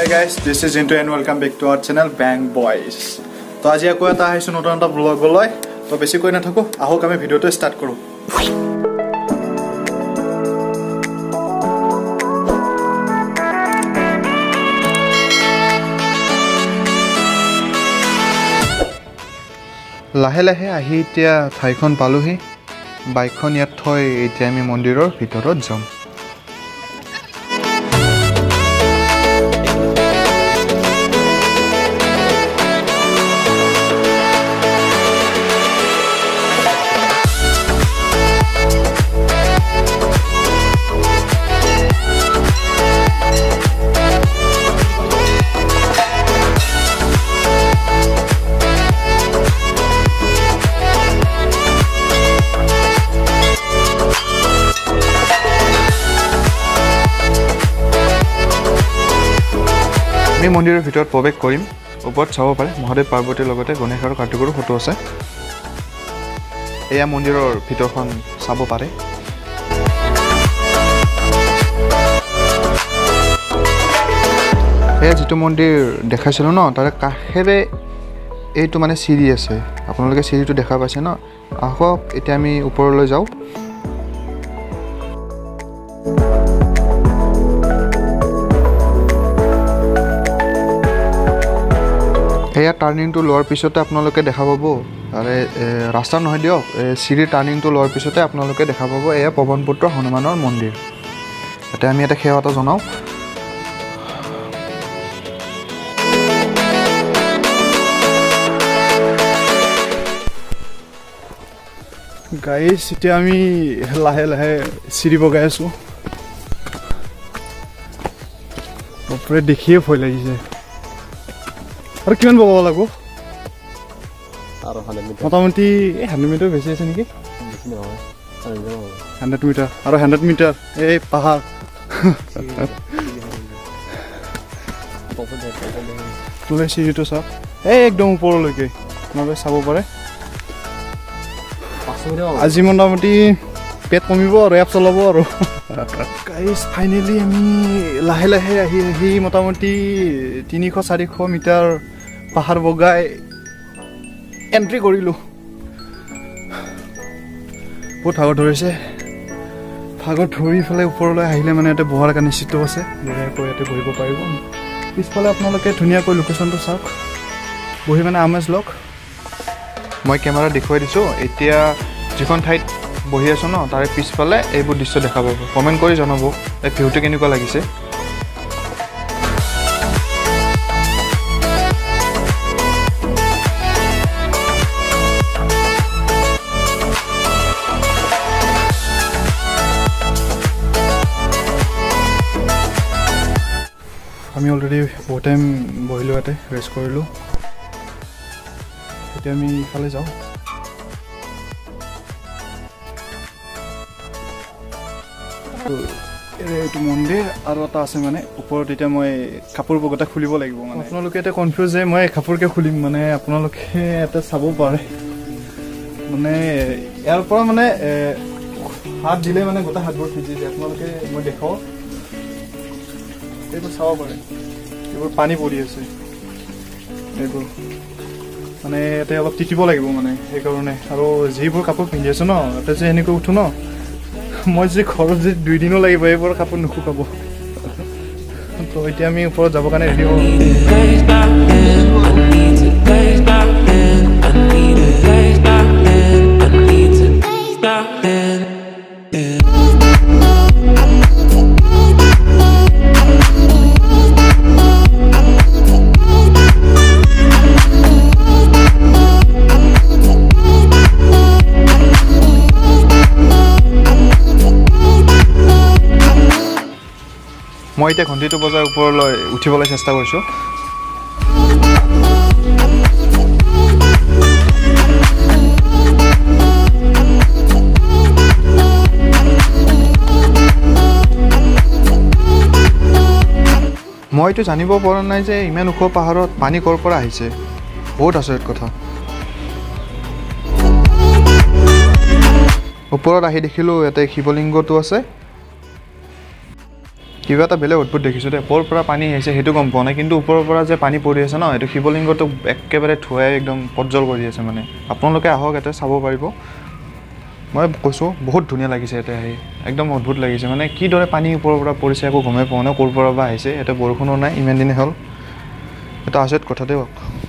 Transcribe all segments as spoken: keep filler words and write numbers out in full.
Hey guys, this is Jintu and welcome back to our channel Bang Boys. So আজি আকৌ এটা আহিছো নতুন এটা ব্লগ লৈ তো বেছি কৈ নাথাকো আহক আমি ভিডিওটো স্টার্ট কৰো লাহে লাহে আহি এতিয়া ঠাইখন পালোহি বাইকখন ইয়াত থৈ এতিয়া আমি মন্দিৰৰ ভিতৰত যাম আমি মন্দিৰৰ ভিতৰত প্ৰৱেশ কৰিম ওপৰত চাব পাৰে মহাদেৱ পাৰ্বতীৰ লগতে গণেশ আৰু কাৰ্তিকৰ ফটো আছে এয়া মন্দিৰৰ ভিতৰখন চাব পাৰে এয়া যিটো মন্দিৰ দেখাইছিলো ন তাৰ কাষেৰে এইটো মানে চিৰি আছে আপোনালোকে চিৰিটো দেখা পাইছে ন আহক এতিয়া আমি ওপৰলৈ যাওঁ এয়া টাৰ্ণিংটো লোৱাৰ পিছতে আপোনালোকে দেখা পাব আৰে ৰাস্তা নহয় দিয়ক চিৰি টাৰ্ণিংটো লোৱাৰ পিছতে আপোনালোকে দেখা পাব এয়া পৱনপুত্ৰ হনুমানৰ মন্দিৰ এতিয়া আমি এটা সেৱা এটা জনাওঁ গাইছ এতিয়া আমি লাহে লাহে চিৰি বগাই আছোঁ ওপৰে দেখিয়ে ভয় লাগিছে আৰু কিমান বগাব লাগিব আৰু মোটামুটি হাণ্ড্ৰেড মিটাৰ বেছি আছে নেকি হাণ্ড্ৰেড মিটাৰ আৰু হাণ্ড্ৰেড মিটাৰ এই পাহাৰ তোলে চিৰিটো চাওক এই একদম ওপৰলৈকে আপোনালোকে চাব পাৰে আজি মোটামুটি পেট কমিব আৰু এপ চলাব আৰু গাইজ ফাইনেলি আমি লাহে লাহে আহি আহি মোটামুটি তিনিশ চাৰিশ মিটাৰ পাহাৰ বগাই এণ্ট্ৰি কৰিলোঁ বহুত ভাগৰ ধৰিছে ভাগৰ ধৰি পেলাই ওপৰলৈ আহিলে মানে ইয়াতে বহাৰ কাৰণে চিটো আছে বঢ়িয়াকৈ ইয়াতে বহিব পাৰিব পিছফালে আপোনালোকে ধুনীয়াকৈ লোকেশ্যনটো চাওক বহি মানে আমেজ লওক মই কেমেৰা দেখুৱাই দিছোঁ এতিয়া যিখন ঠাইত বহি আছোঁ ন তাৰে পিছফালে এইবোৰ দৃশ্য দেখা পাব কমেণ্ট কৰি জনাব এই ভিউটো কেনেকুৱা লাগিছে আমি অলৰেডি বহুত টাইম বহিলোঁ ইয়াতে ৰেষ্ট কৰিলোঁ এতিয়া আমি ইফালে যাওঁ এইটো মন্দিৰ আৰু এটা আছে মানে ওপৰত এতিয়া মই কাপোৰ বগতা খুলিব লাগিব মানে আপোনালোকে এতিয়া কনফিউজ যে মই কাপোৰকে খুলিম মানে আপোনালোকে এটা চাব পাৰে মানে ইয়াৰ পৰা মানে হাত দিলে মানে গোটেই হাতবোৰ ভিজি যায় আপোনালোকে মই দেখাওঁ এইবোৰ চাব পাৰে এইবোৰ পানী পৰি আছে এইবোৰ মানে ইয়াতে অলপ তিতিব লাগিব মানে সেইকাৰণে আৰু যিবোৰ কাপোৰ পিন্ধি আছোঁ ন ইয়াতে যে এনেকৈ উঠোঁ ন মই যে ঘৰত যে দুইদিনো লাগিব এইবোৰ কাপোৰ নুশুকাব তো এতিয়া আমি ওপৰত যাবৰ কাৰণে ৰেডি হওঁ মই এতিয়া ঘণ্টিটো বজাই ওপৰলৈ উঠিবলৈ চেষ্টা কৰিছোঁ মইতো জানিব পৰা নাই যে ইমান ওখ পাহাৰত পানী ক'ৰ পৰা আহিছে বহুত আচৰিত কথা ওপৰত আহি দেখিলোঁ ইয়াতে শিৱলিংগটো আছে কিবা এটা বেলেগ অদ্ভুত দেখিছোঁ দেই ওপৰৰ পৰা পানী আহিছে সেইটো গম পোৱা নাই কিন্তু ওপৰৰ পৰা যে পানী পৰি আছে ন এইটো শিৱলিংগটো একেবাৰে ধুৱাই একদম পজ্জল কৰি আছে মানে আপোনালোকে আহক ইয়াতে চাব পাৰিব মই কৈছোঁ বহুত ধুনীয়া লাগিছে ইয়াতে আহি একদম অদ্ভুত লাগিছে মানে কিদৰে পানী ওপৰৰ পৰা পৰিছে একো গমেই পোৱা নাই ক'ৰ পৰা বা আহিছে ইয়াতে বৰষুণো নাই ইমান দিনে হ'ল এটা আচৰিত কথা দেই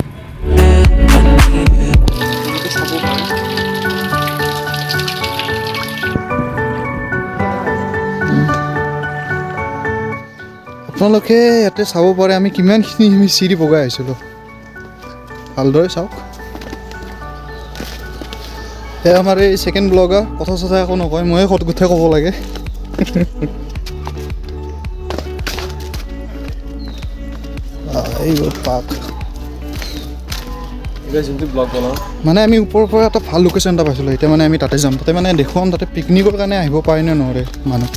আপোনালোকে ইয়াতে চাব পাৰে আমি কিমানখিনি আমি চিৰি বগাই আহিছিলোঁ ভালদৰে চাওক এয়া আমাৰ এই ছেকেণ্ড ব্লগাৰ কথা চথা একো নকয় ময়ে গোটেই ক'ব লাগে এই পাক মানে আমি ওপৰৰ পৰা এটা ভাল লোকেশ্যন এটা পাইছিলোঁ এতিয়া মানে আমি তাতে যাম তাতে মানে দেখুৱাম তাতে পিকনিকৰ কাৰণে আহিব পাৰে নে নোৱাৰে মানুহ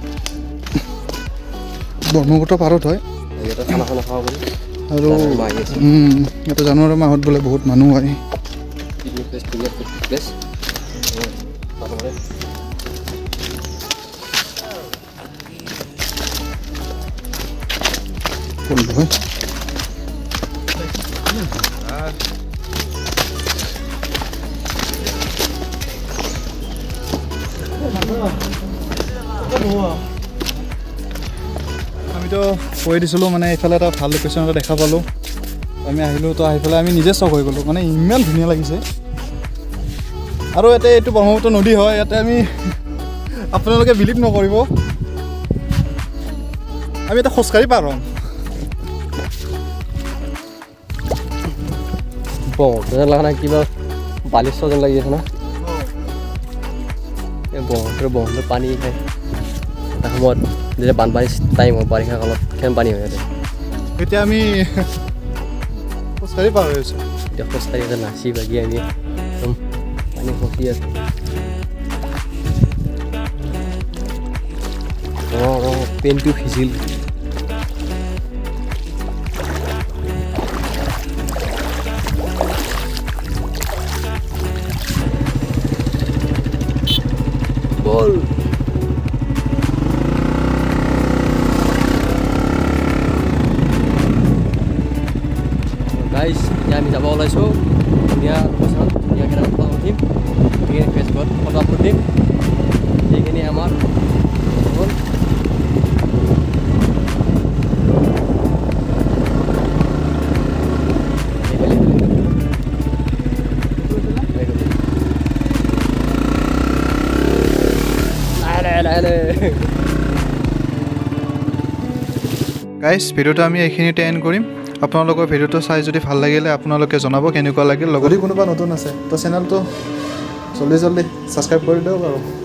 ব্ৰহ্মপুত্ৰ পাৰত হয় আৰু এইটো জানুৱাৰী মাহত বোলে বহুত মানুহ হয় আমিতো কৈ দিছিলোঁ মানে এইফালে এটা ভাল লোকেশ্যন এটা দেখা পালোঁ আমি আহিলোঁ তো আহি পেলাই আমি নিজে চক হৈ গ'লোঁ মানে ইমান ধুনীয়া লাগিছে আৰু ইয়াতে এইটো ব্ৰহ্মপুত্ৰ নদী হয় ইয়াতে আমি আপোনালোকে বিলিভ নকৰিব আমি এটা খোজকাঢ়ি পাৰ হ'ম ব্ৰহ্মপুত্ৰ লগা নাই কিবা বালিশ্বৰ যেন লাগি আছে না ব্ৰহ্মপুত্ৰ ব্ৰহ্মপুত্ৰ পানী খায় এটা সময়ত যেতিয়া বানপানী টাইম হয় বাৰিষা কালত খেন পানী হয় ইয়াতে এতিয়া আমি খোজকাঢ়ি পাৰ হৈ আছোঁ এতিয়া খোজকাঢ়ি আছে নাচি বাগি আমি একদম পানী খচি আছোঁ অঁ অঁ পেনটো সিজিল বল গাইজ এতিয়া আমি যাব ওলাইছোঁ ধুনীয়া লোকেশ্যন ধুনীয়াকৈ ফটো উঠিম ধুনীয়াকৈ ফেচবুকত ফটো আপলোড দিম সেইখিনি আমাৰ হ'ল গাইজ ভিডিঅ'টো আমি এইখিনিতে এণ্ড কৰিম আপোনালোকৰ ভিডিঅ'টো চাই যদি ভাল লাগিলে আপোনালোকে জনাব কেনেকুৱা লাগিল লগতে কোনোবা নতুন আছে তো চেনেলটো জল্দি জল্দি ছাবস্ক্ৰাইব কৰি দিয়ক আৰু